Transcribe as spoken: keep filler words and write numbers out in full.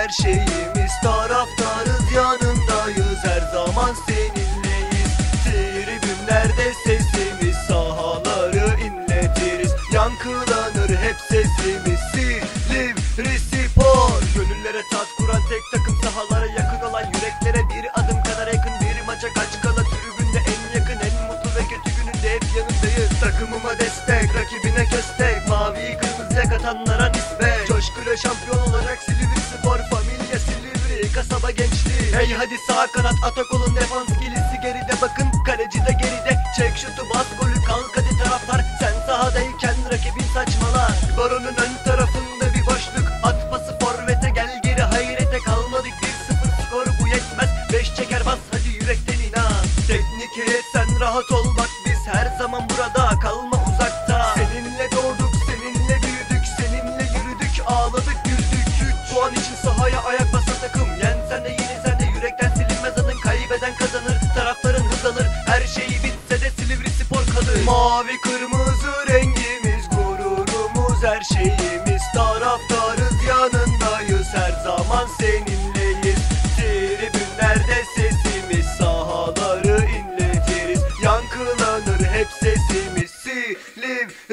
her şeyimiz. Taraftarız, yanındayız, her zaman seninleyiz. Tribünlerde sesimiz, sahaları inletiriz. Yankılanır hep sesimiz. Silivrispor, gönüllere tat kuran tek takım, sahalara yakın olan yüreklere bir adım kadar yakın. Bir maça kaç kala tribünde en yakın, en mutlu ve kötü gününde hep yanındayız. Takımıma destek, rakibine köstek, maviyi kırmızıya katanlara nispet. Coşkuyla şampiyon olacak Silivrispor, familya Silivri, kasaba gençliği. Hey hadi sağ kanat, atak olun, defans gelisi geride, bakın kaleci de geride. Çek şutu, bas golü, kalk hadi taraftar. Sen sahadayken rakibin saçmalar. Baronun ön tarafında bir boşluk, at pası forvete, gel geri hayrete. Kalmadık, bir sıfır skor bu yetmez. Beş çeker bas hadi yürekten inan. Teknik heyet sen rahat ol, bak biz her zaman burada, kalma uzakta. Seninle doğduk, seninle büyüdük, seninle yürüdük, ağladık güldük. Üç puan için sahaya ayak basan takım. Yensen de yenilsen de yürekten silinmez adın. Kaybeden kazanır, taraftarın hız alır. Her şey bitse de Silivrispor kalır. Mavi kırmızı rengimiz, gururumuz, her şeyimiz. Taraftarız, yanındayız, her zaman seninleyiz. Tribünlerde sesimiz, sahaları inletiriz. Yankılanır hep sesimiz. Silivri